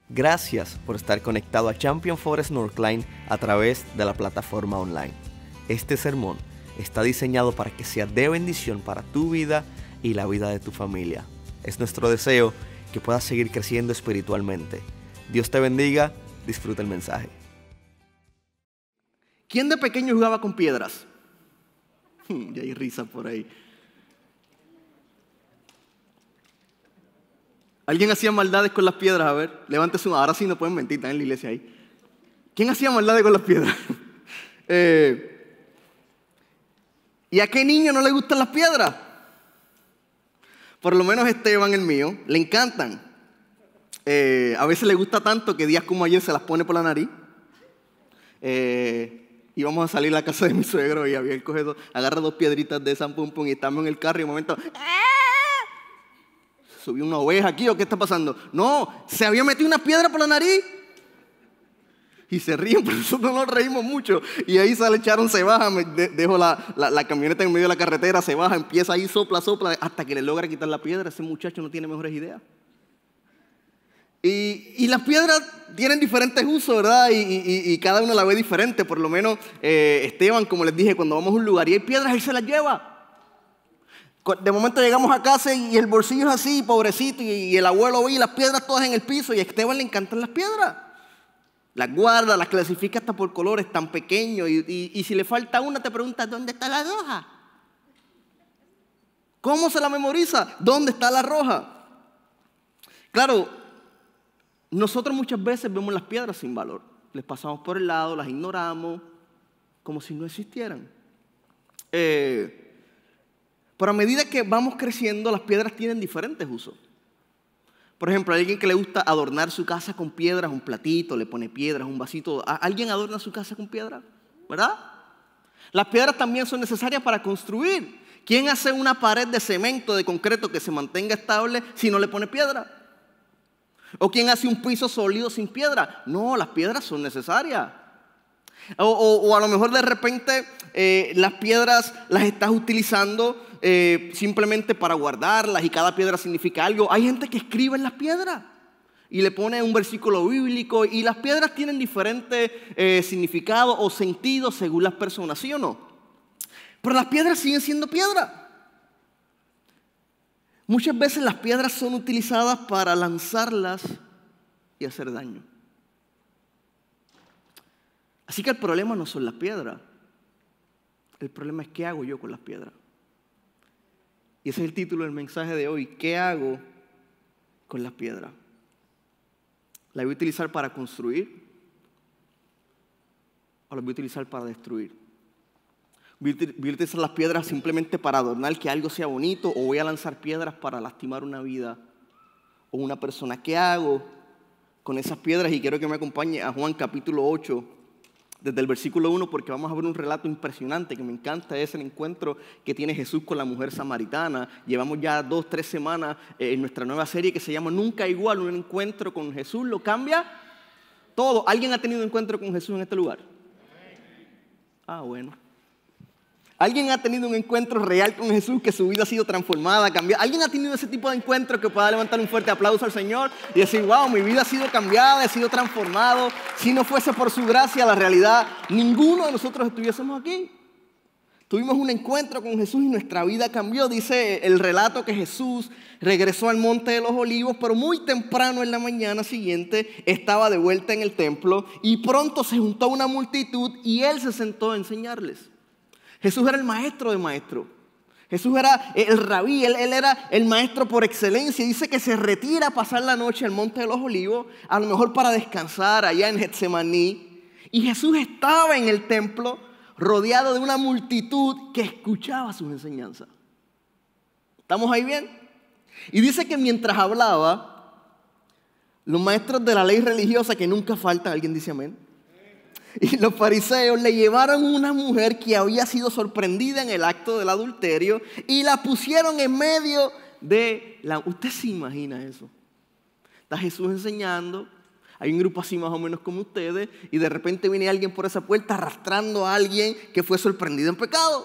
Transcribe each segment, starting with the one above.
Gracias por estar conectado a Champion Forest Northline a través de la plataforma online. Este sermón está diseñado para que sea de bendición para tu vida y la vida de tu familia. Es nuestro deseo que puedas seguir creciendo espiritualmente. Dios te bendiga, disfruta el mensaje. ¿Quién de pequeño jugaba con piedras? Ya hay risa por ahí. ¿Alguien hacía maldades con las piedras? A ver, levántese una. Ahora sí no pueden mentir, están en la iglesia ahí. ¿Quién hacía maldades con las piedras? ¿Y a qué niño no le gustan las piedras? Por lo menos Esteban, el mío, le encantan. A veces le gusta tanto que días como ayer se las pone por la nariz. Íbamos a salir a la casa de mi suegro y había el cogedor, agarra dos piedritas de San Pum Pum y estamos en el carro y de un momento... ¿Subió una oveja aquí o qué está pasando? No, se había metido una piedra por la nariz. Y se ríen, pero nosotros nos reímos mucho. Y ahí sale Sharon, se baja, dejo la camioneta en medio de la carretera, se baja, empieza ahí, sopla, hasta que le logra quitar la piedra. Ese muchacho no tiene mejores ideas. Y las piedras tienen diferentes usos, ¿verdad? Y cada uno la ve diferente. Por lo menos Esteban, como les dije, cuando vamos a un lugar y hay piedras, él se las lleva. De momento llegamos a casa y el bolsillo es así, pobrecito, y el abuelo ve las piedras todas en el piso y a Esteban le encantan las piedras. Las guarda, las clasifica hasta por colores tan pequeños y si le falta una te pregunta, ¿dónde está la roja? ¿Cómo se la memoriza? ¿Dónde está la roja? Claro, nosotros muchas veces vemos las piedras sin valor. Les pasamos por el lado, las ignoramos, como si no existieran. Pero a medida que vamos creciendo, las piedras tienen diferentes usos. Por ejemplo, hay alguien que le gusta adornar su casa con piedras, un platito, le pone piedras, un vasito. ¿Alguien adorna su casa con piedras? ¿Verdad? Las piedras también son necesarias para construir. ¿Quién hace una pared de cemento, de concreto que se mantenga estable si no le pone piedra? ¿O quién hace un piso sólido sin piedra? No, las piedras son necesarias. O a lo mejor de repente las piedras las estás utilizando simplemente para guardarlas y cada piedra significa algo. Hay gente que escribe en las piedras y le pone un versículo bíblico y las piedras tienen diferentes significados o sentidos según las personas, ¿sí o no? Pero las piedras siguen siendo piedras. Muchas veces las piedras son utilizadas para lanzarlas y hacer daño. Así que el problema no son las piedras. El problema es qué hago yo con las piedras. Y ese es el título del mensaje de hoy. ¿Qué hago con las piedras? ¿Las voy a utilizar para construir? ¿O las voy a utilizar para destruir? ¿Voy a utilizar las piedras simplemente para adornar que algo sea bonito? ¿O voy a lanzar piedras para lastimar una vida o una persona? ¿Qué hago con esas piedras? Y quiero que me acompañe a Juan capítulo 8. Desde el versículo 1, porque vamos a ver un relato impresionante que me encanta, es el encuentro que tiene Jesús con la mujer samaritana. Llevamos ya 2-3 semanas en nuestra nueva serie que se llama Nunca Igual, un encuentro con Jesús, lo cambia todo. ¿Alguien ha tenido un encuentro con Jesús en este lugar? Ah, bueno. ¿Alguien ha tenido un encuentro real con Jesús, que su vida ha sido transformada, cambiada? ¿Alguien ha tenido ese tipo de encuentro que pueda levantar un fuerte aplauso al Señor y decir, wow, mi vida ha sido cambiada, he sido transformado? Si no fuese por su gracia, la realidad, ninguno de nosotros estuviésemos aquí. Tuvimos un encuentro con Jesús y nuestra vida cambió. Dice el relato que Jesús regresó al Monte de los Olivos, pero muy temprano en la mañana siguiente estaba de vuelta en el templo y pronto se juntó una multitud y Él se sentó a enseñarles. Jesús era el maestro de maestros. Jesús era el rabí, él era el maestro por excelencia. Dice que se retira a pasar la noche al Monte de los Olivos, a lo mejor para descansar allá en Getsemaní. Y Jesús estaba en el templo rodeado de una multitud que escuchaba sus enseñanzas. ¿Estamos ahí bien? Y dice que mientras hablaba, los maestros de la ley religiosa, que nunca faltan, ¿alguien dice amén? Y los fariseos le llevaron una mujer que había sido sorprendida en el acto del adulterio y la pusieron en medio de la... ¿Usted se imagina eso? Está Jesús enseñando, hay un grupo así más o menos como ustedes y de repente viene alguien por esa puerta arrastrando a alguien que fue sorprendido en pecado.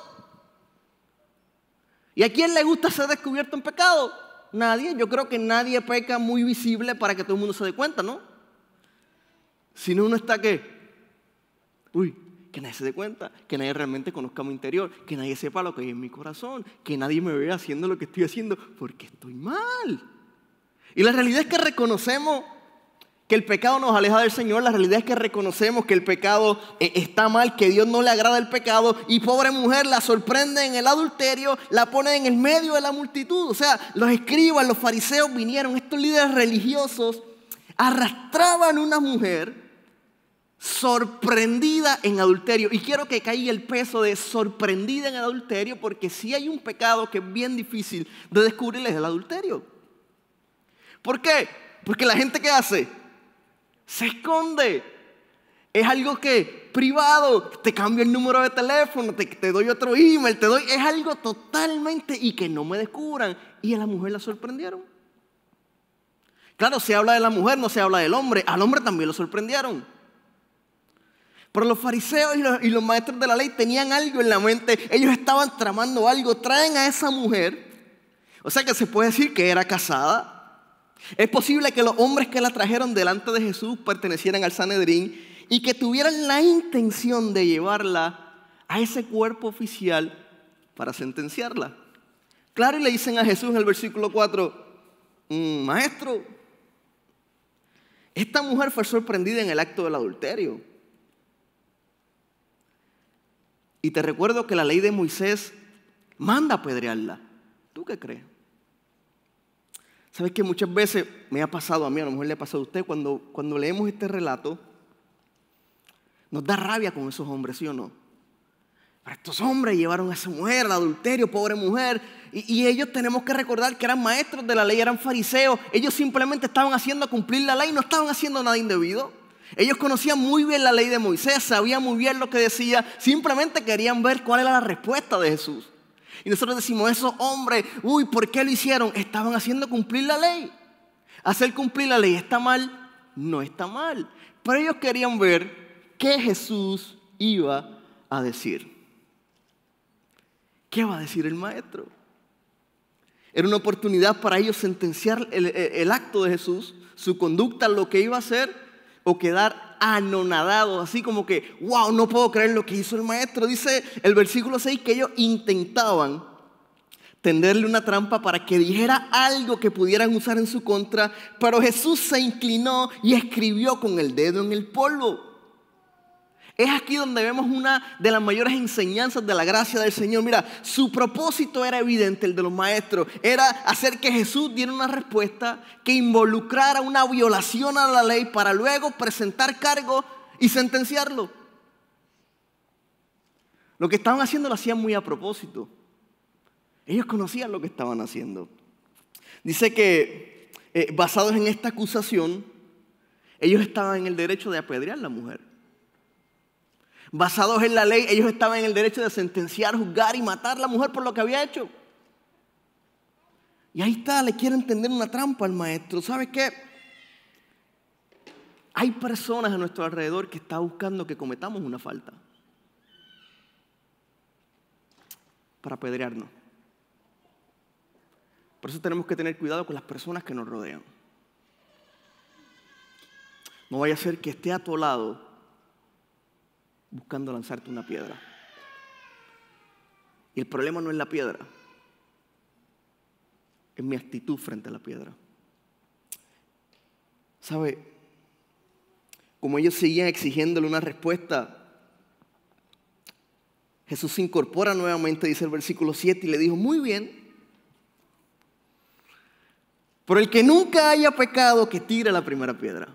¿Y a quién le gusta ser descubierto en pecado? Nadie. Yo creo que nadie peca muy visible para que todo el mundo se dé cuenta, ¿no? Si no, uno está ¿qué? Que nadie se dé cuenta, que nadie realmente conozca mi interior, que nadie sepa lo que hay en mi corazón, que nadie me vea haciendo lo que estoy haciendo porque estoy mal. Y la realidad es que reconocemos que el pecado nos aleja del Señor. La realidad es que reconocemos que el pecado está mal, que Dios no le agrada el pecado. Y pobre mujer la sorprende en el adulterio, la pone en el medio de la multitud. O sea, los escribas, los fariseos vinieron, estos líderes religiosos arrastraban una mujer sorprendida en adulterio. Y quiero que caiga el peso de sorprendida en adulterio, porque si hay un pecado que es bien difícil de descubrir es el adulterio. ¿Por qué? Porque la gente, ¿qué hace? Se esconde. Es algo que privado, te cambio el número de teléfono, te doy otro email, es algo totalmente y que no me descubran. Y a la mujer la sorprendieron. Claro, se habla de la mujer, no se habla del hombre. Al hombre también lo sorprendieron. Pero los fariseos y los maestros de la ley tenían algo en la mente. Ellos estaban tramando algo. Traen a esa mujer. O sea que se puede decir que era casada. Es posible que los hombres que la trajeron delante de Jesús pertenecieran al Sanedrín y que tuvieran la intención de llevarla a ese cuerpo oficial para sentenciarla. Claro, y le dicen a Jesús en el versículo 4, maestro, esta mujer fue sorprendida en el acto del adulterio. Y te recuerdo que la ley de Moisés manda apedrearla. ¿Tú qué crees? ¿Sabes que muchas veces me ha pasado a mí, a lo mejor le ha pasado a usted, cuando leemos este relato, nos da rabia con esos hombres, ¿sí o no? Pero estos hombres llevaron a esa mujer al adulterio, pobre mujer, y ellos tenemos que recordar que eran maestros de la ley, eran fariseos. Ellos simplemente estaban haciendo cumplir la ley, no estaban haciendo nada indebido. Ellos conocían muy bien la ley de Moisés, sabían muy bien lo que decía, simplemente querían ver cuál era la respuesta de Jesús. Y nosotros decimos, esos hombres, ¿por qué lo hicieron? Estaban haciendo cumplir la ley. Hacer cumplir la ley está mal, no está mal. Pero ellos querían ver qué Jesús iba a decir. ¿Qué va a decir el maestro? Era una oportunidad para ellos sentenciar el acto de Jesús, su conducta, lo que iba a hacer, o quedar anonadados, así como que, wow, no puedo creer lo que hizo el maestro. Dice el versículo 6 que ellos intentaban tenderle una trampa para que dijera algo que pudieran usar en su contra, pero Jesús se inclinó y escribió con el dedo en el polvo. Es aquí donde vemos una de las mayores enseñanzas de la gracia del Señor. Mira, su propósito era evidente, el de los maestros. Era hacer que Jesús diera una respuesta que involucrara una violación a la ley para luego presentar cargo y sentenciarlo. Lo que estaban haciendo lo hacían muy a propósito. Ellos conocían lo que estaban haciendo. Dice que basados en esta acusación, ellos estaban en el derecho de apedrear a la mujer. Basados en la ley, ellos estaban en el derecho de sentenciar, juzgar y matar a la mujer por lo que había hecho. Y ahí está, le quieren tender una trampa al maestro. ¿Sabes qué? Hay personas a nuestro alrededor que están buscando que cometamos una falta para apedrearnos. Por eso tenemos que tener cuidado con las personas que nos rodean. No vaya a ser que esté a tu lado buscando lanzarte una piedra. Y el problema no es la piedra, es mi actitud frente a la piedra. ¿Sabe? Como ellos seguían exigiéndole una respuesta, Jesús se incorpora nuevamente, dice el versículo 7, y le dijo, muy bien, por el que nunca haya pecado, que tire la primera piedra.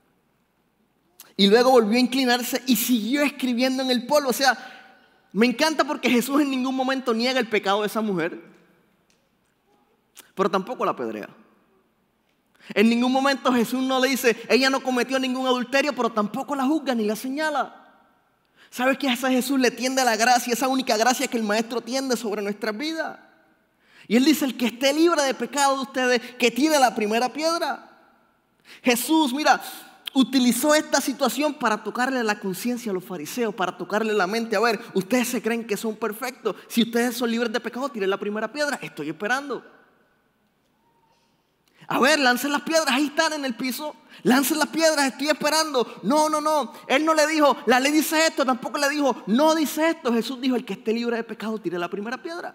Y luego volvió a inclinarse y siguió escribiendo en el polvo. O sea, me encanta porque Jesús en ningún momento niega el pecado de esa mujer, pero tampoco la apedrea. En ningún momento Jesús no le dice, ella no cometió ningún adulterio, pero tampoco la juzga ni la señala. ¿Sabes qué? A Jesús le tiende la gracia, esa única gracia que el Maestro tiende sobre nuestras vidas. Y Él dice, el que esté libre de pecado de ustedes, que tire la primera piedra. Jesús, mira, utilizó esta situación para tocarle la conciencia a los fariseos, para tocarle la mente. A ver, ustedes se creen que son perfectos. Si ustedes son libres de pecado, tiren la primera piedra. Estoy esperando. A ver, lancen las piedras, ahí están en el piso. Lancen las piedras, estoy esperando. No. Él no le dijo, la ley dice esto, tampoco le dijo, no dice esto. Jesús dijo, el que esté libre de pecado, tire la primera piedra.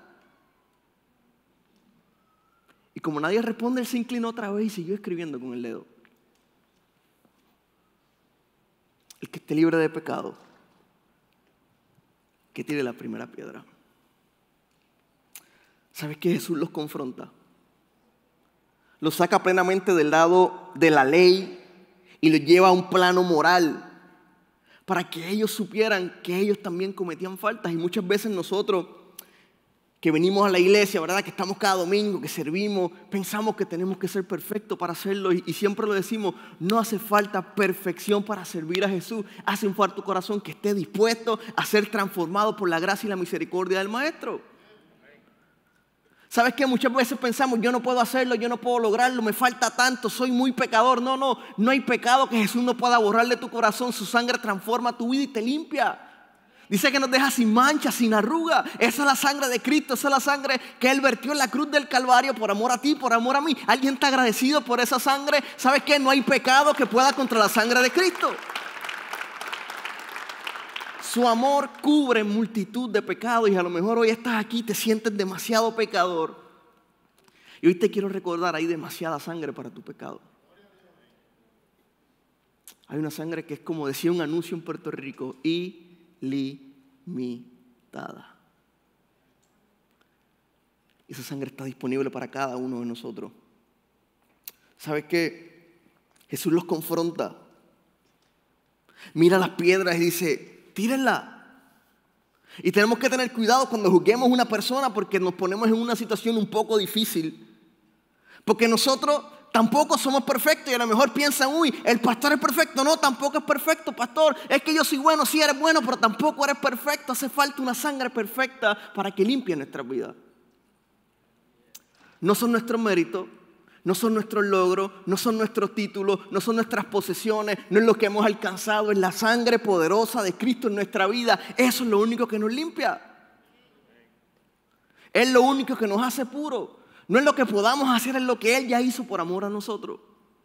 Y como nadie responde, él se inclinó otra vez y siguió escribiendo con el dedo. El que esté libre de pecado, que tire la primera piedra. ¿Sabes qué? Jesús los confronta. Los saca plenamente del lado de la ley y los lleva a un plano moral para que ellos supieran que ellos también cometían faltas. Y muchas veces nosotros que venimos a la iglesia, ¿verdad? Que estamos cada domingo, que servimos, pensamos que tenemos que ser perfectos para hacerlo y siempre lo decimos, no hace falta perfección para servir a Jesús. Hace falta tu corazón que esté dispuesto a ser transformado por la gracia y la misericordia del Maestro. ¿Sabes qué? Muchas veces pensamos, yo no puedo hacerlo, yo no puedo lograrlo, me falta tanto, soy muy pecador. No hay pecado que Jesús no pueda borrar de tu corazón. Su sangre transforma tu vida y te limpia. Dice que nos deja sin mancha, sin arruga. Esa es la sangre de Cristo, esa es la sangre que Él vertió en la cruz del Calvario por amor a ti, por amor a mí. ¿Alguien está agradecido por esa sangre? ¿Sabes qué? No hay pecado que pueda contra la sangre de Cristo. Su amor cubre multitud de pecados y a lo mejor hoy estás aquí y te sientes demasiado pecador. Y hoy te quiero recordar, hay demasiada sangre para tu pecado. Hay una sangre que es como decía un anuncio en Puerto Rico, ilimitada. Esa sangre está disponible para cada uno de nosotros. ¿Sabes qué? Jesús los confronta. Mira las piedras y dice, tírenla. Y tenemos que tener cuidado cuando juzguemos a una persona porque nos ponemos en una situación un poco difícil. Porque nosotros tampoco somos perfectos y a lo mejor piensan, uy, el pastor es perfecto. No, tampoco es perfecto, pastor. Es que yo soy bueno, sí eres bueno, pero tampoco eres perfecto. Hace falta una sangre perfecta para que limpie nuestra vida. No son nuestros méritos. No son nuestros logros, no son nuestros títulos, no son nuestras posesiones, no es lo que hemos alcanzado, es la sangre poderosa de Cristo en nuestra vida. Eso es lo único que nos limpia. Es lo único que nos hace puros. No es lo que podamos hacer, es lo que Él ya hizo por amor a nosotros.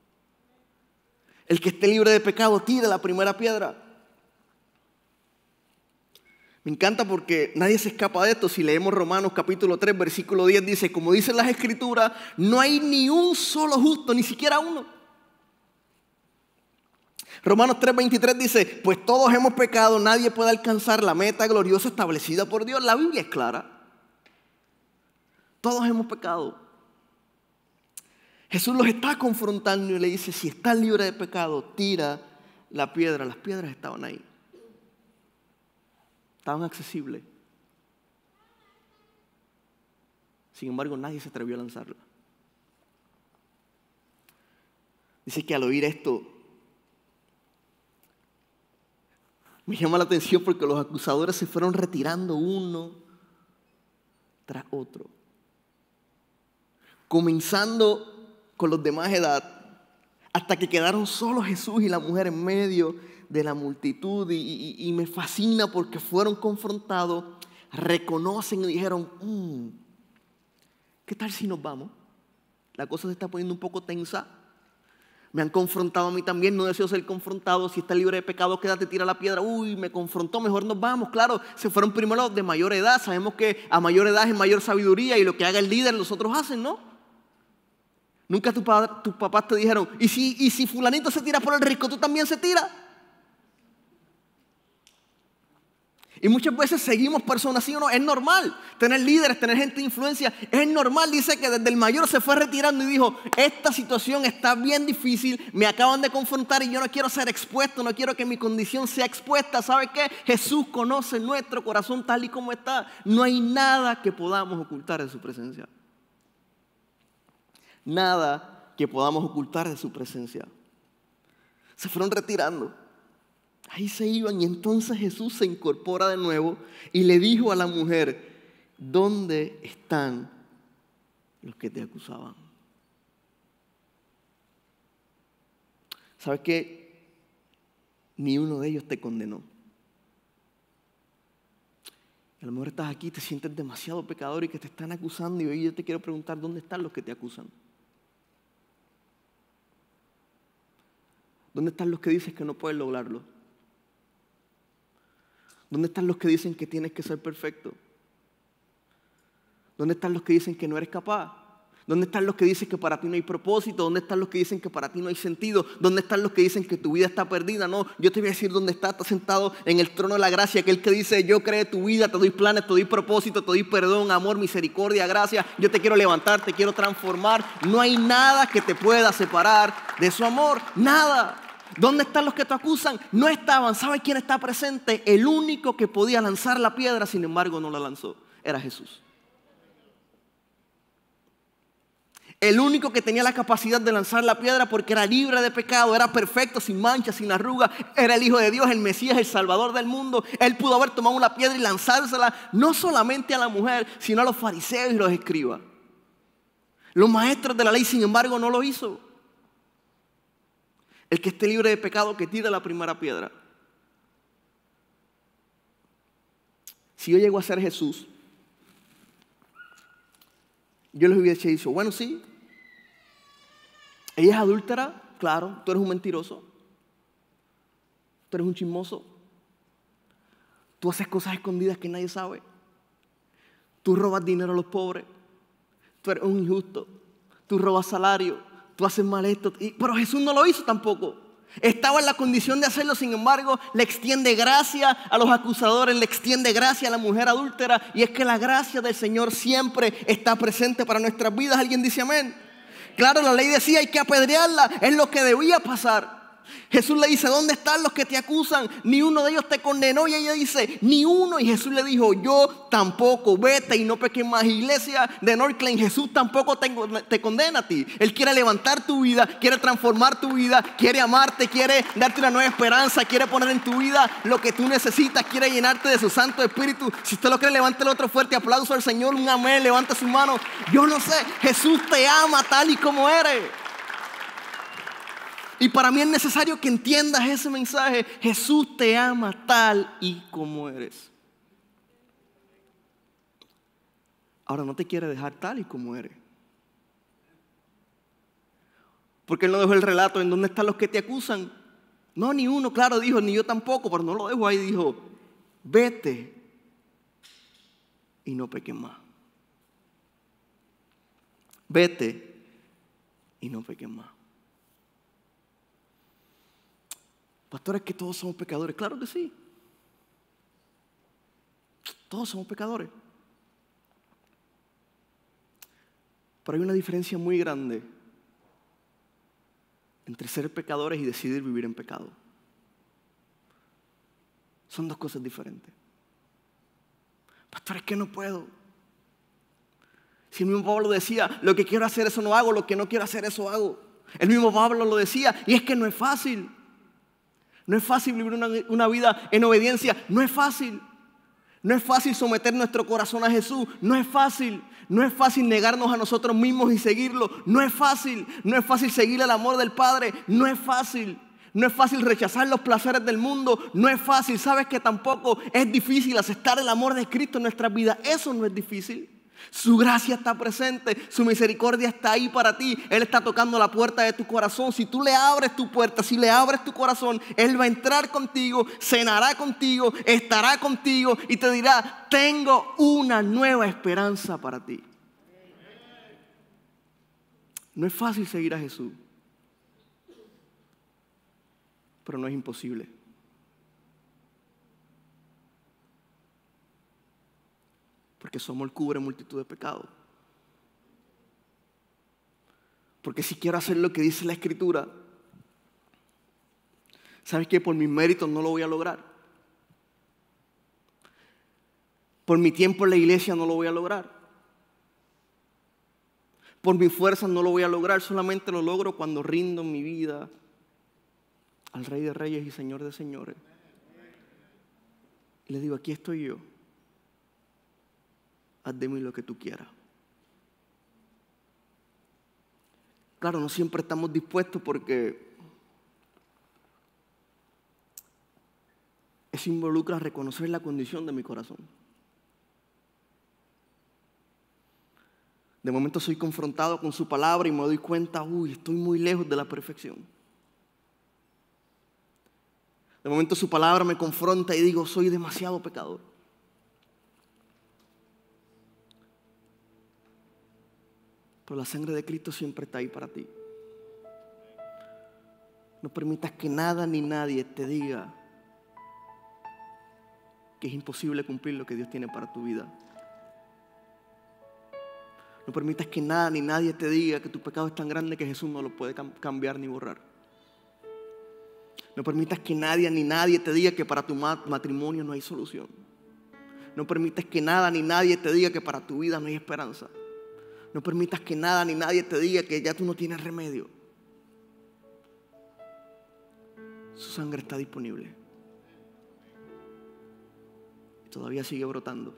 El que esté libre de pecado, tire la primera piedra. Me encanta porque nadie se escapa de esto. Si leemos Romanos capítulo 3, versículo 10, dice, como dicen las Escrituras, no hay ni un solo justo, ni siquiera uno. Romanos 3:23 dice, pues todos hemos pecado, nadie puede alcanzar la meta gloriosa establecida por Dios. La Biblia es clara. Todos hemos pecado. Jesús los está confrontando y le dice, si estás libre de pecado, tira la piedra. Las piedras estaban ahí. Estaban accesibles. Sin embargo, nadie se atrevió a lanzarla. Dice que al oír esto, me llama la atención porque los acusadores se fueron retirando uno tras otro. Comenzando con los de más edad, hasta que quedaron solo Jesús y la mujer en medio de la multitud. Y me fascina porque fueron confrontados, reconocen y dijeron, ¿qué tal si nos vamos? La cosa se está poniendo un poco tensa. Me han confrontado a mí también, no deseo ser confrontado. Si está libre de pecado, quédate, tira la piedra. Uy, me confrontó, mejor nos vamos. Claro, se fueron primero los de mayor edad. Sabemos que a mayor edad es mayor sabiduría y lo que haga el líder los otros hacen, ¿no? Nunca tus papás te dijeron, ¿y si fulanito se tira por el risco, tú también se tiras? Y muchas veces seguimos personas, ¿sí o no? Es normal tener líderes, tener gente de influencia. Es normal, dice que desde el mayor se fue retirando y dijo, esta situación está bien difícil, me acaban de confrontar y yo no quiero ser expuesto, no quiero que mi condición sea expuesta. ¿Sabe qué? Jesús conoce nuestro corazón tal y como está. No hay nada que podamos ocultar de su presencia. Nada que podamos ocultar de su presencia. Se fueron retirando. Ahí se iban y entonces Jesús se incorpora de nuevo y le dijo a la mujer, ¿dónde están los que te acusaban? ¿Sabes qué? Ni uno de ellos te condenó. A lo mejor estás aquí y te sientes demasiado pecador y que te están acusando y hoy yo te quiero preguntar, ¿dónde están los que te acusan? ¿Dónde están los que dicen que no puedes lograrlo? ¿Dónde están los que dicen que tienes que ser perfecto? ¿Dónde están los que dicen que no eres capaz? ¿Dónde están los que dicen que para ti no hay propósito? ¿Dónde están los que dicen que para ti no hay sentido? ¿Dónde están los que dicen que tu vida está perdida? No, yo te voy a decir dónde está sentado en el trono de la gracia, aquel que dice: yo creé tu vida, te doy planes, te doy propósito, te doy perdón, amor, misericordia, gracia. Yo te quiero levantar, te quiero transformar. No hay nada que te pueda separar de su amor, nada. ¿Dónde están los que te acusan? No estaban. ¿Sabe quién está presente? El único que podía lanzar la piedra, sin embargo no la lanzó, era Jesús. El único que tenía la capacidad de lanzar la piedra, porque era libre de pecado, era perfecto, sin mancha, sin arruga, era el Hijo de Dios, el Mesías, el Salvador del mundo. Él pudo haber tomado una piedra y lanzársela no solamente a la mujer, sino a los fariseos y los escribas. Los maestros de la ley, sin embargo, no lo hizo. El que esté libre de pecado, que tire la primera piedra. Si yo llego a ser Jesús, yo les hubiese dicho: bueno, sí, ella es adúltera, claro, tú eres un mentiroso, tú eres un chismoso, tú haces cosas escondidas que nadie sabe, tú robas dinero a los pobres, tú eres un injusto, tú robas salario, tú haces mal esto. Pero Jesús no lo hizo tampoco. Estaba en la condición de hacerlo, sin embargo, le extiende gracia a los acusadores, le extiende gracia a la mujer adúltera. Y es que la gracia del Señor siempre está presente para nuestras vidas. ¿Alguien dice amén? Claro, la ley decía: hay que apedrearla, es lo que debía pasar. Jesús le dice: ¿dónde están los que te acusan? Ni uno de ellos te condenó. Y ella dice: ni uno. Y Jesús le dijo: yo tampoco, vete y no peques más. Iglesia de Northland, Jesús tampoco te condena a ti. Él quiere levantar tu vida, quiere transformar tu vida, quiere amarte, quiere darte una nueva esperanza, quiere poner en tu vida lo que tú necesitas, quiere llenarte de su Santo Espíritu. Si usted lo cree, levante el otro fuerte aplauso al Señor, un amén, levante su mano. Yo no sé, Jesús te ama tal y como eres. Y para mí es necesario que entiendas ese mensaje. Jesús te ama tal y como eres. Ahora, no te quiere dejar tal y como eres. Porque Él no dejó el relato en dónde están los que te acusan. No, ni uno, claro, dijo, ni yo tampoco, pero no lo dejó ahí. Dijo: vete y no peques más. Vete y no peques más. Pastor, es que todos somos pecadores. Claro que sí. Todos somos pecadores. Pero hay una diferencia muy grande entre ser pecadores y decidir vivir en pecado. Son dos cosas diferentes. Pastor, es que no puedo. Si el mismo Pablo decía: lo que quiero hacer, eso no hago, lo que no quiero hacer, eso hago. El mismo Pablo lo decía, y es que no es fácil. No es fácil vivir una vida en obediencia. No es fácil. No es fácil someter nuestro corazón a Jesús. No es fácil. No es fácil negarnos a nosotros mismos y seguirlo. No es fácil. No es fácil seguir el amor del Padre. No es fácil. No es fácil rechazar los placeres del mundo. No es fácil. Sabes que tampoco es difícil aceptar el amor de Cristo en nuestras vidas. Eso no es difícil. Su gracia está presente, su misericordia está ahí para ti. Él está tocando la puerta de tu corazón. Si tú le abres tu puerta, si le abres tu corazón, Él va a entrar contigo, cenará contigo, estará contigo y te dirá: tengo una nueva esperanza para ti. No es fácil seguir a Jesús, pero no es imposible. Porque su amor cubre multitud de pecados. Porque si quiero hacer lo que dice la Escritura, ¿sabes qué? Por mis méritos no lo voy a lograr. Por mi tiempo en la iglesia no lo voy a lograr. Por mis fuerzas no lo voy a lograr. Solamente lo logro cuando rindo mi vida al Rey de Reyes y Señor de Señores. Y le digo: aquí estoy yo. Haz de mí lo que tú quieras. Claro, no siempre estamos dispuestos, porque eso involucra reconocer la condición de mi corazón. De momento soy confrontado con su palabra y me doy cuenta: uy, estoy muy lejos de la perfección. De momento su palabra me confronta y digo, soy demasiado pecador. Pero la sangre de Cristo siempre está ahí para ti. No permitas que nada ni nadie te diga que es imposible cumplir lo que Dios tiene para tu vida. No permitas que nada ni nadie te diga que tu pecado es tan grande que Jesús no lo puede cambiar ni borrar. No permitas que nadie ni nadie te diga que para tu matrimonio no hay solución. No permitas que nada ni nadie te diga que para tu vida no hay esperanza. No permitas que nada ni nadie te diga que ya tú no tienes remedio. Su sangre está disponible. Y todavía sigue brotando.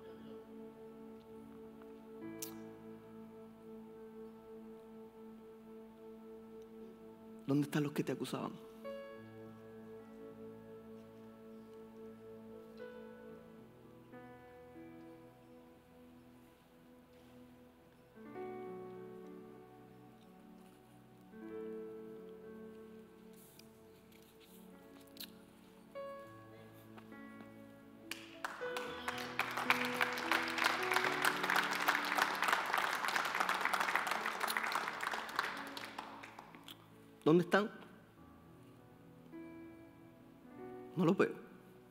¿Dónde están los que te acusaban? ¿Dónde están? No los veo.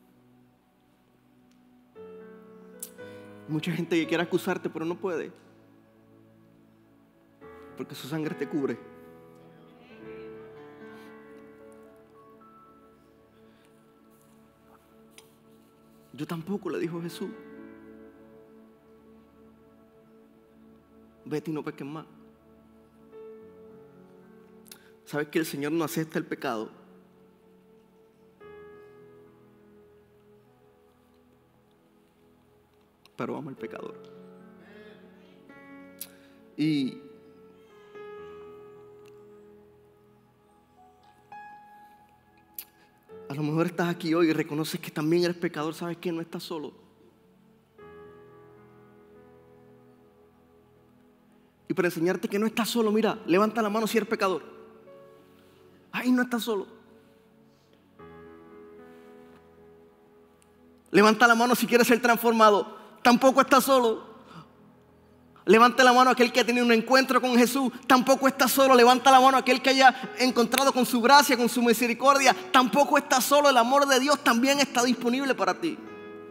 Mucha gente que quiere acusarte, pero no puede. Porque su sangre te cubre. Yo tampoco, le dijo Jesús. Vete y no peques más. ¿Sabes que el Señor no acepta el pecado? Pero ama al pecador. Y a lo mejor estás aquí hoy y reconoces que también eres pecador. ¿Sabes que no estás solo? Y para enseñarte que no estás solo, mira, levanta la mano si eres pecador. Ay, no estás solo. Levanta la mano si quieres ser transformado. Tampoco estás solo. Levanta la mano aquel que ha tenido un encuentro con Jesús. Tampoco estás solo. Levanta la mano aquel que haya encontrado con su gracia, con su misericordia. Tampoco estás solo. El amor de Dios también está disponible para ti.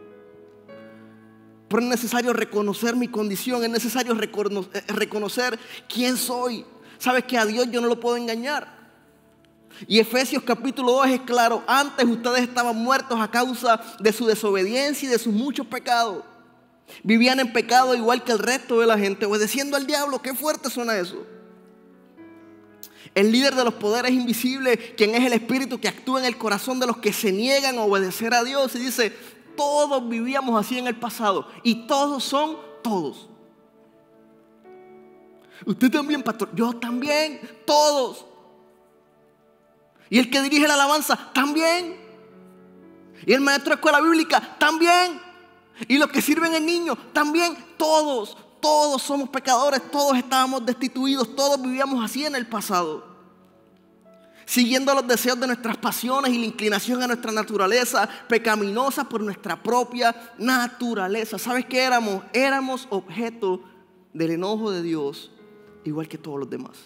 Pero es necesario reconocer mi condición. Es necesario reconocer quién soy. Sabes que a Dios yo no lo puedo engañar. Y Efesios capítulo 2 es claro. Antes ustedes estaban muertos a causa de su desobediencia y de sus muchos pecados. Vivían en pecado igual que el resto de la gente, obedeciendo al diablo. Qué fuerte suena eso. El líder de los poderes invisibles, quien es el espíritu que actúa en el corazón de los que se niegan a obedecer a Dios. Y dice, todos vivíamos así en el pasado. Y todos son todos. Usted también, pastor. Yo también. Todos. Y el que dirige la alabanza, también. Y el maestro de escuela bíblica, también. Y los que sirven el niño, también. Todos somos pecadores. Todos estábamos destituidos. Todos vivíamos así en el pasado. Siguiendo los deseos de nuestras pasiones y la inclinación a nuestra naturaleza pecaminosa por nuestra propia naturaleza. ¿Sabes qué éramos? Éramos objeto del enojo de Dios, igual que todos los demás.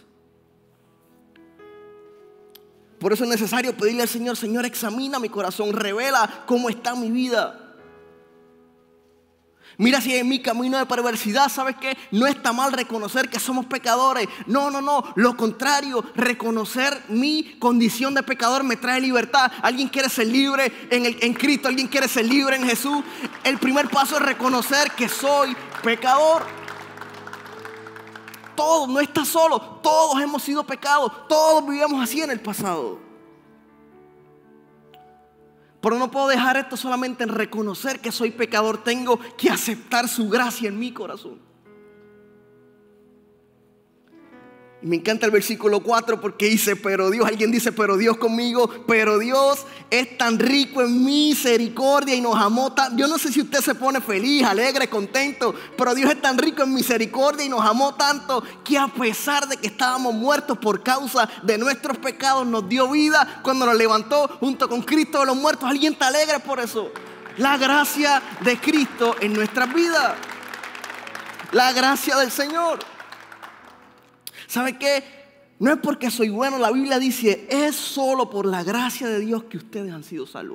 Por eso es necesario pedirle al Señor, Señor, examina mi corazón, revela cómo está mi vida. Mira si en mi camino de perversidad, ¿sabes qué? No está mal reconocer que somos pecadores. No. Lo contrario, reconocer mi condición de pecador me trae libertad. ¿Alguien quiere ser libre en Cristo? ¿Alguien quiere ser libre en Jesús? El primer paso es reconocer que soy pecador. Todos, no estás solo. Todos hemos sido pecados. Todos vivíamos así en el pasado. Pero no puedo dejar esto solamente en reconocer que soy pecador. Tengo que aceptar su gracia en mi corazón. Y me encanta el versículo 4 porque dice, pero Dios, alguien dice, pero Dios conmigo, pero Dios es tan rico en misericordia y nos amó tan. Yo no sé si usted se pone feliz, alegre, contento, pero Dios es tan rico en misericordia y nos amó tanto que a pesar de que estábamos muertos por causa de nuestros pecados, nos dio vida cuando nos levantó junto con Cristo de los muertos. ¿Alguien está alegre por eso? La gracia de Cristo en nuestras vidas. La gracia del Señor. ¿Sabe qué? No es porque soy bueno, la Biblia dice, es solo por la gracia de Dios que ustedes han sido salvos.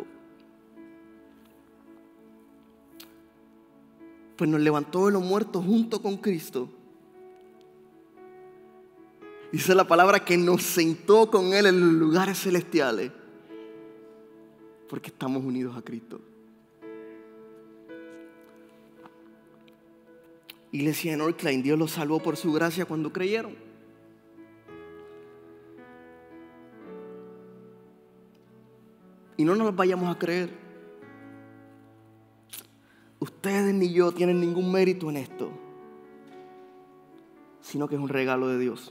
Pues nos levantó de los muertos junto con Cristo. Dice la palabra que nos sentó con Él en los lugares celestiales. Porque estamos unidos a Cristo. Iglesia de Northline, Dios los salvó por su gracia cuando creyeron. Y no nos vayamos a creer. Ustedes ni yo tienen ningún mérito en esto, sino que es un regalo de Dios.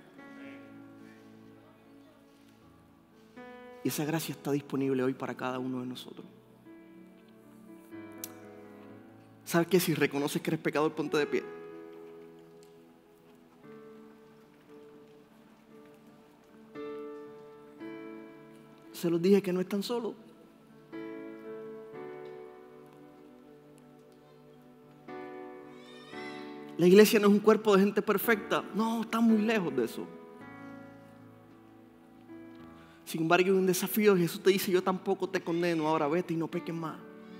Y esa gracia está disponible hoy para cada uno de nosotros. ¿Sabes qué? Si reconoces que eres pecador, ponte de pie. Se los dije que no están solos. La iglesia no es un cuerpo de gente perfecta. No, está muy lejos de eso. Sin embargo, hay un desafío. Jesús te dice, yo tampoco te condeno. Ahora vete y no peques más.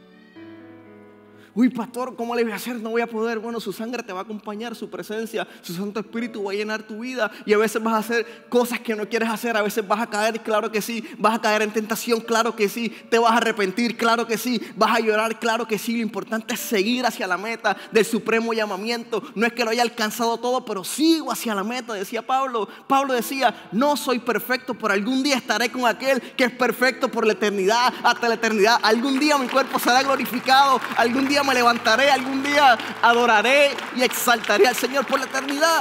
Uy, pastor, ¿cómo le voy a hacer? No voy a poder. Bueno, su sangre te va a acompañar, su presencia, su Santo Espíritu va a llenar tu vida. Y a veces vas a hacer cosas que no quieres hacer. A veces vas a caer, claro que sí. Vas a caer en tentación, claro que sí. Te vas a arrepentir, claro que sí. Vas a llorar, claro que sí. Lo importante es seguir hacia la meta del supremo llamamiento. No es que lo haya alcanzado todo, pero sigo hacia la meta, decía Pablo. Pablo decía, no soy perfecto, pero algún día estaré con aquel que es perfecto por la eternidad, hasta la eternidad. Algún día mi cuerpo será glorificado. Algún día me levantaré, algún día adoraré y exaltaré al Señor por la eternidad.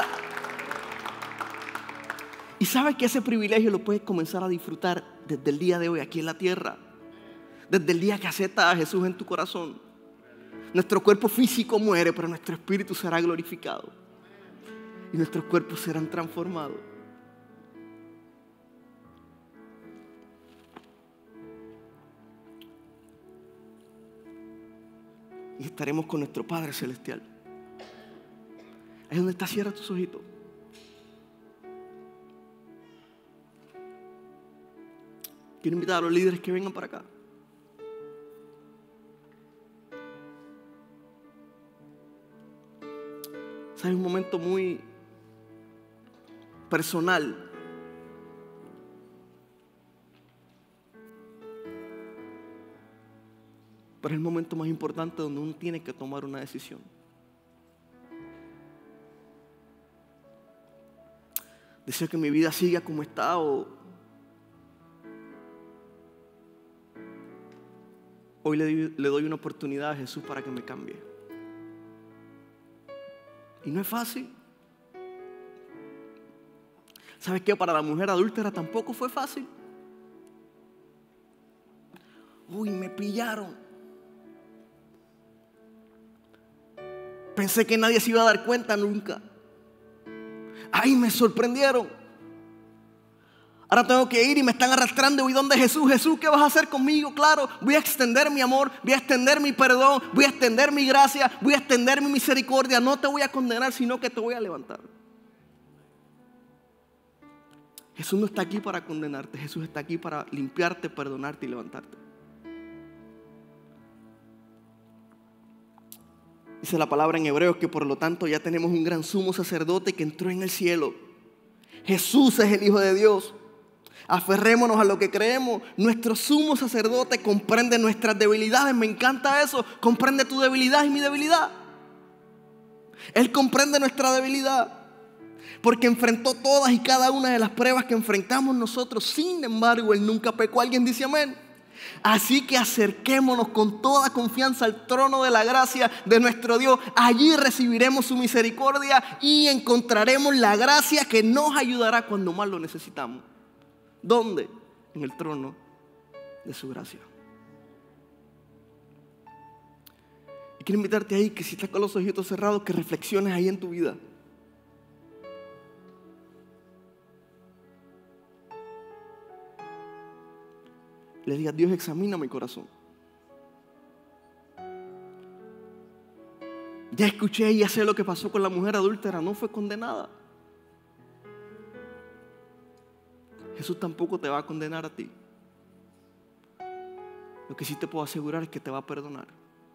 Y sabes que ese privilegio lo puedes comenzar a disfrutar desde el día de hoy aquí en la tierra. Desde el día que aceptas a Jesús en tu corazón. Nuestro cuerpo físico muere, pero nuestro espíritu será glorificado. Y nuestros cuerpos serán transformados. Y estaremos con nuestro Padre Celestial. Ahí donde está, cierra tus ojitos. Quiero invitar a los líderes que vengan para acá. ¿Sabes? Un momento muy personal. Pero es el momento más importante donde uno tiene que tomar una decisión. ¿Deseo que mi vida siga como está o hoy le doy una oportunidad a Jesús para que me cambie? Y no es fácil. ¿Sabes qué? Para la mujer adúltera tampoco fue fácil. Uy, me pillaron. Pensé que nadie se iba a dar cuenta nunca. Ay, me sorprendieron. Ahora tengo que ir y me están arrastrando. Voy donde Jesús. Jesús, ¿qué vas a hacer conmigo? Claro, voy a extender mi amor, voy a extender mi perdón, voy a extender mi gracia, voy a extender mi misericordia. No te voy a condenar, sino que te voy a levantar. Jesús no está aquí para condenarte. Jesús está aquí para limpiarte, perdonarte y levantarte. Dice la palabra en Hebreos que por lo tanto ya tenemos un gran sumo sacerdote que entró en el cielo. Jesús es el Hijo de Dios. Aferrémonos a lo que creemos. Nuestro sumo sacerdote comprende nuestras debilidades. Me encanta eso. Comprende tu debilidad y mi debilidad. Él comprende nuestra debilidad. Porque enfrentó todas y cada una de las pruebas que enfrentamos nosotros. Sin embargo, Él nunca pecó. ¿Alguien dice amén? Así que acerquémonos con toda confianza al trono de la gracia de nuestro Dios. Allí recibiremos su misericordia y encontraremos la gracia que nos ayudará cuando más lo necesitamos. ¿Dónde? En el trono de su gracia. Y quiero invitarte ahí, que si estás con los ojitos cerrados, que reflexiones ahí en tu vida. Le digas: Dios, examina mi corazón. Ya escuché y ya sé lo que pasó con la mujer adúltera, no fue condenada. Jesús tampoco te va a condenar a ti. Lo que sí te puedo asegurar es que te va a perdonar.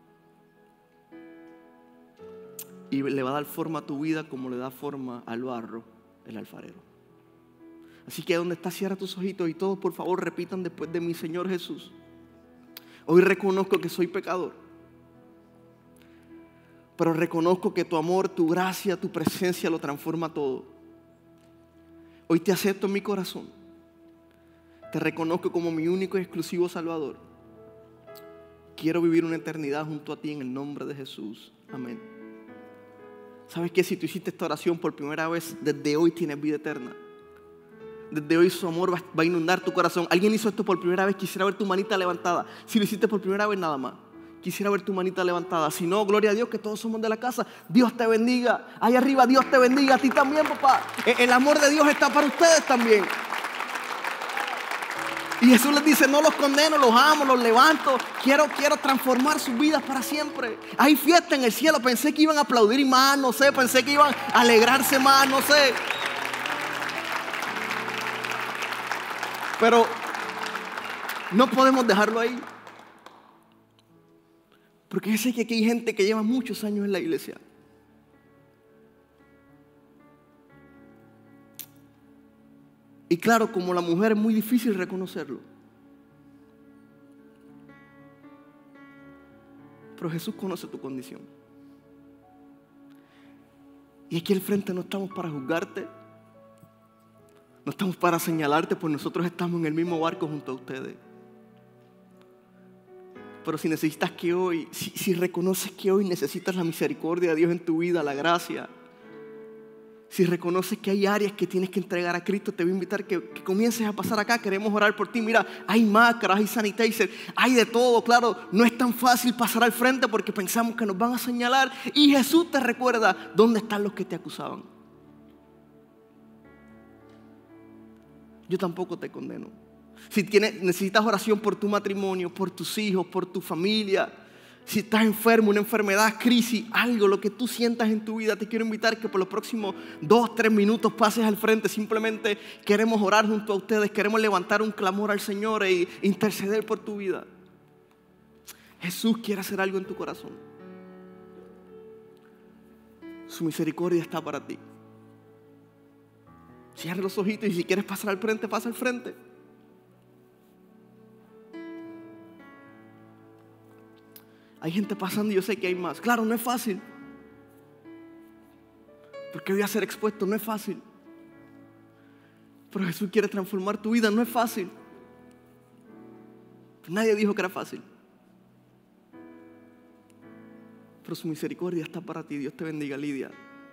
Y le va a dar forma a tu vida como le da forma al barro el alfarero. Así que donde estás, cierra tus ojitos y todos, por favor, repitan después de mí: Señor Jesús, hoy reconozco que soy pecador, pero reconozco que tu amor, tu gracia, tu presencia lo transforma todo. Hoy te acepto en mi corazón. Te reconozco como mi único y exclusivo Salvador. Quiero vivir una eternidad junto a ti en el nombre de Jesús. Amén. ¿Sabes qué? Si tú hiciste esta oración por primera vez, desde hoy tienes vida eterna. Desde hoy su amor va a inundar tu corazón. ¿Alguien hizo esto por primera vez? Quisiera ver tu manita levantada. Si lo hiciste por primera vez, nada más. Quisiera ver tu manita levantada. Si no, gloria a Dios, que todos somos de la casa. Dios te bendiga. Ahí arriba, Dios te bendiga. A ti también, papá. El amor de Dios está para ustedes también. Y Jesús les dice: no los condeno, los amo, los levanto. Quiero transformar sus vidas para siempre. Hay fiesta en el cielo. Pensé que iban a aplaudir más, no sé. Pensé que iban a alegrarse más, no sé. Pero no podemos dejarlo ahí. Porque yo sé que aquí hay gente que lleva muchos años en la iglesia. Y claro, como la mujer, es muy difícil reconocerlo. Pero Jesús conoce tu condición. Y aquí al frente no estamos para juzgarte. No estamos para señalarte, pues nosotros estamos en el mismo barco junto a ustedes. Pero si necesitas que hoy, si reconoces que hoy necesitas la misericordia de Dios en tu vida, la gracia. Si reconoces que hay áreas que tienes que entregar a Cristo, te voy a invitar que comiences a pasar acá. Queremos orar por ti. Mira, hay máscaras, hay sanitizer, hay de todo. Claro, no es tan fácil pasar al frente porque pensamos que nos van a señalar. Y Jesús te recuerda dónde están los que te acusaban. Yo tampoco te condeno. Si necesitas oración por tu matrimonio, por tus hijos, por tu familia, si estás enfermo, una enfermedad, crisis, algo, lo que tú sientas en tu vida, te quiero invitar que por los próximos 2-3 minutos pases al frente. Simplemente queremos orar junto a ustedes, queremos levantar un clamor al Señor e interceder por tu vida. Jesús quiere hacer algo en tu corazón. Su misericordia está para ti. Cierra los ojitos y si quieres pasar al frente, pasa al frente. Hay gente pasando y yo sé que hay más. Claro, no es fácil. Porque voy a ser expuesto, no es fácil. Pero Jesús quiere transformar tu vida, no es fácil. Nadie dijo que era fácil. Pero su misericordia está para ti. Dios te bendiga, Lidia.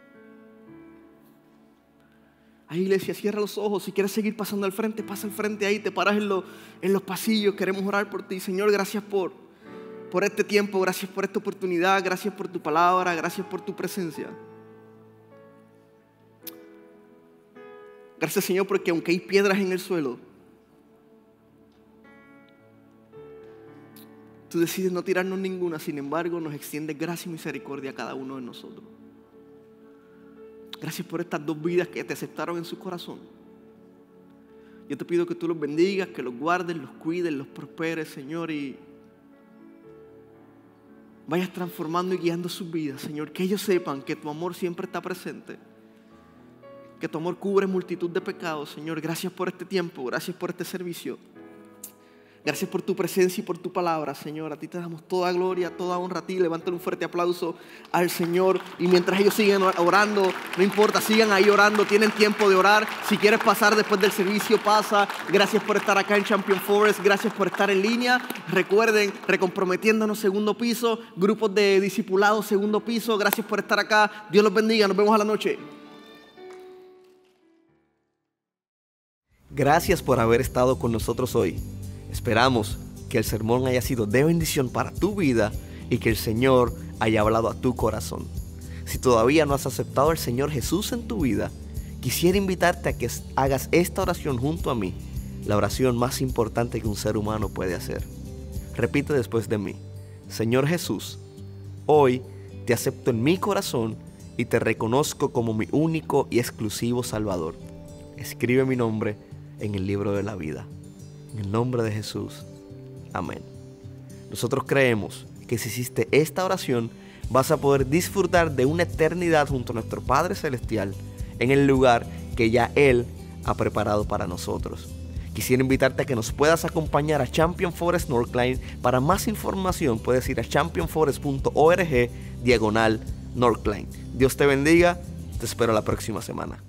Ahí, iglesia, cierra los ojos. Si quieres seguir pasando al frente, pasa al frente ahí. Te paras en los pasillos. Queremos orar por ti. Señor, gracias por este tiempo. Gracias por esta oportunidad. Gracias por tu palabra. Gracias por tu presencia. Gracias, Señor, porque aunque hay piedras en el suelo, tú decides no tirarnos ninguna. Sin embargo, nos extiendes gracia y misericordia a cada uno de nosotros. Gracias por estas 2 vidas que te aceptaron en su corazón. Yo te pido que tú los bendigas, que los guardes, los cuides, los prosperes, Señor, y vayas transformando y guiando sus vidas, Señor. Que ellos sepan que tu amor siempre está presente, que tu amor cubre multitud de pecados, Señor. Gracias por este tiempo, gracias por este servicio. Gracias por tu presencia y por tu palabra, Señor. A ti te damos toda gloria, toda honra a ti. Levántale un fuerte aplauso al Señor. Y mientras ellos siguen orando, no importa, sigan ahí orando. Tienen tiempo de orar. Si quieres pasar después del servicio, pasa. Gracias por estar acá en Champion Forest. Gracias por estar en línea. Recuerden, Recomprometiéndonos, segundo piso. Grupos de discipulados, segundo piso. Gracias por estar acá. Dios los bendiga. Nos vemos a la noche. Gracias por haber estado con nosotros hoy. Esperamos que el sermón haya sido de bendición para tu vida y que el Señor haya hablado a tu corazón. Si todavía no has aceptado al Señor Jesús en tu vida, quisiera invitarte a que hagas esta oración junto a mí, la oración más importante que un ser humano puede hacer. Repite después de mí: Señor Jesús, hoy te acepto en mi corazón y te reconozco como mi único y exclusivo Salvador. Escribe mi nombre en el libro de la vida. En el nombre de Jesús. Amén. Nosotros creemos que si hiciste esta oración, vas a poder disfrutar de una eternidad junto a nuestro Padre Celestial en el lugar que ya Él ha preparado para nosotros. Quisiera invitarte a que nos puedas acompañar a Champion Forest Northline. Para más información puedes ir a championforest.org/Northline. Dios te bendiga. Te espero la próxima semana.